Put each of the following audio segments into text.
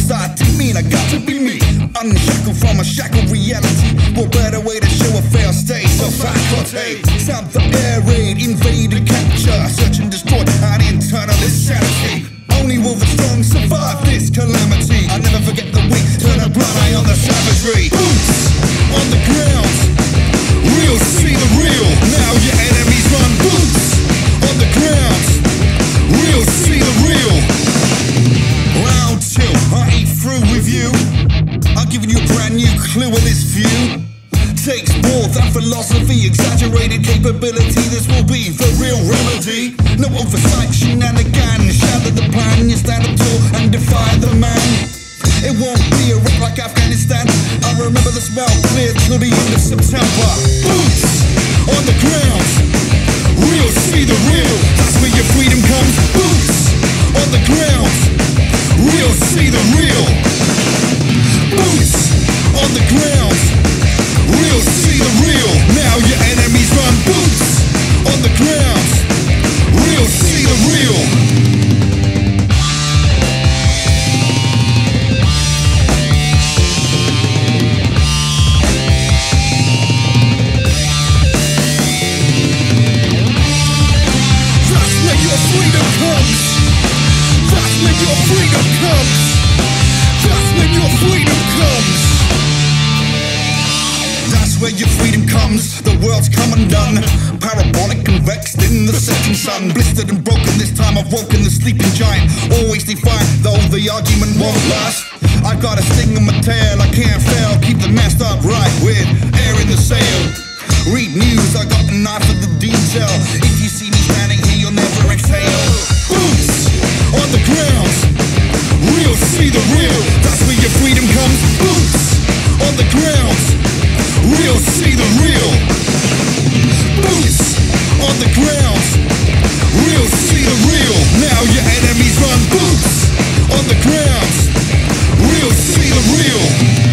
Cause I didn't mean I got to be me. Unshackled from a shackled reality. What better way to show a fair state? So faculty, sound the air raid, invade and capture, search and destroy an internal insanity. Only will the strong survive this calamity. I never forget the weak, turn a blind eye on the savagery. Boots on the ground, real see the real. Now your enemies run. Boots on the ground, real see the real. Round two, I ain't through with you. I've given you a brand new clue of this view. Takes more than philosophy, exaggerated capability. This will be the real remedy. No oversight, shenanigans. Shatter the plan, you stand up tall and defy the man. It won't be a wreck like Afghanistan. I remember the smell clear till the end of September. Boots on the ground, real see the real. That's where your freedom comes. Boots on the ground, real see the real. Boots on the ground, real see the real. Now your enemies run. Boots on the ground, real see the real. Where your freedom comes, the world's come undone. Parabolic, convexed in the setting sun. Blistered and broken, this time I've woken the sleeping giant. Always defiant, though the argument won't last. I've got a sting in my tail, I can't fail. Keep the mast upright with air in the sail. Read news, I got an eye for the detail. If you see me standing here, you'll never exhale. Boots on the ground, real see the real. That's where your freedom comes. Boots on the ground, real see the real. Boots on the ground, real see the real. Now your enemies run. Boots on the ground, real see the real.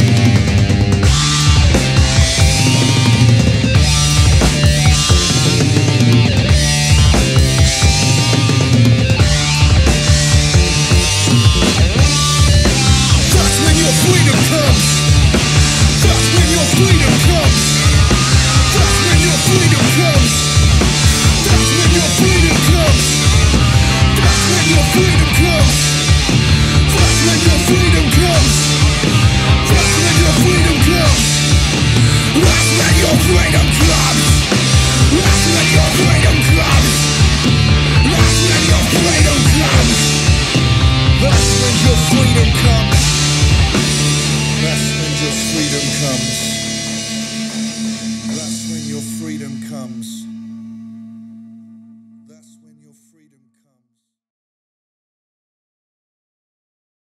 That's when your freedom comes. That's when your freedom comes. That's when your freedom comes. That's when your freedom comes. That's when your freedom comes. That's when your freedom comes. That's when your freedom comes. That's when your freedom comes. That's when your freedom comes. That's when your freedom comes. That's when your freedom comes. That's when your freedom comes. That's when your freedom comes.